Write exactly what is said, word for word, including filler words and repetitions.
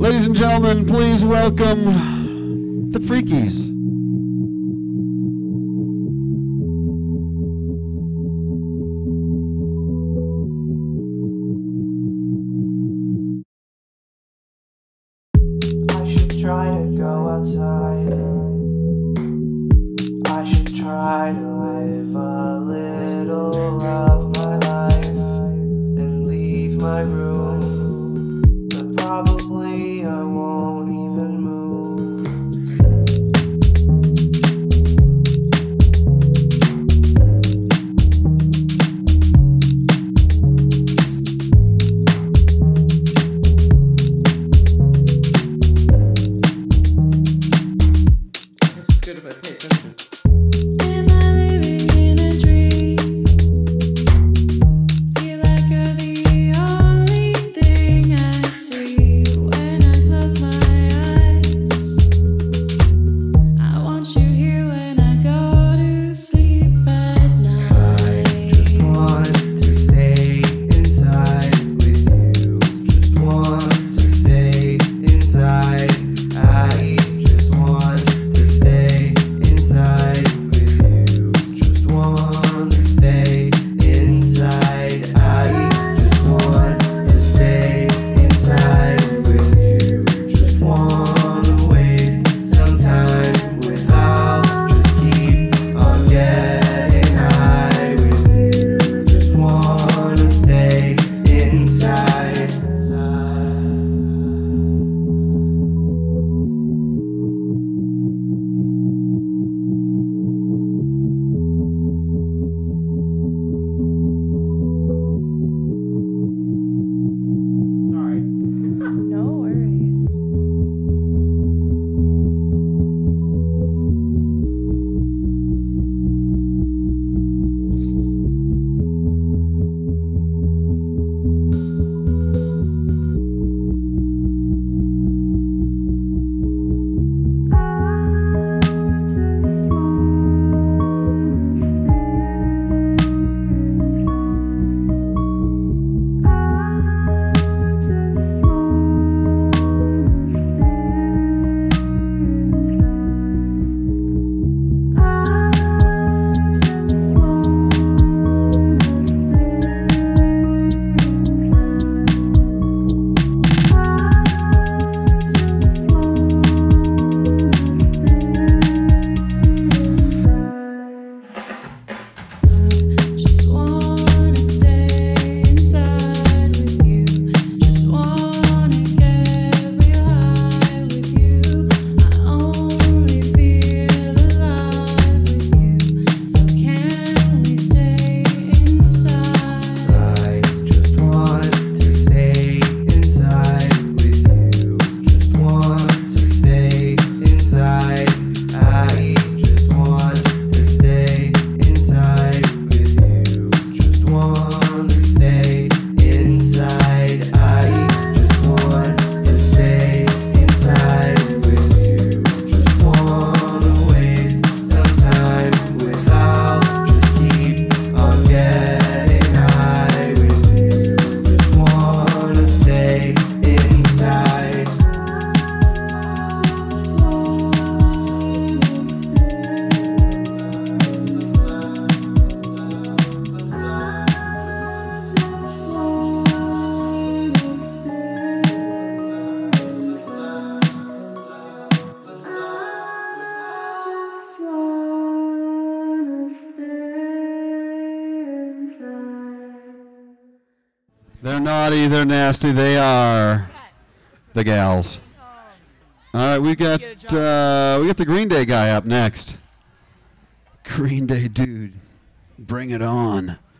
Ladies and gentlemen, please welcome the Freakies. I should try to go outside. I should try to live a little of my life and leave my room, but probably I won't even move. It's good if I pay attention. Am I living in a dream? Feel like you're the only thing I see when I close my eyes. I want you here when I go to sleep at night. Just want to stay inside with you. Just want to stay inside. I just want to stay inside with you. Just want to stay inside. I just want to stay inside with you. Just want to waste some time without. Just keep on getting high with you. Just want to stay inside. Sorry. No worries. Just wanna stay inside with you. Just wanna get real high with you. I only feel alive with you. So can we stay inside? I just want to stay inside with you. Just want to stay inside. I just want to stay inside with you. Just want to stay inside. I just want to stay inside with you. Just want to waste some time without. Just keep on getting high with you. Just want to stay inside. They're naughty, they're nasty, they are the gals. All right, we got uh, we got the Green Day guy up next. Green Day dude, bring it on.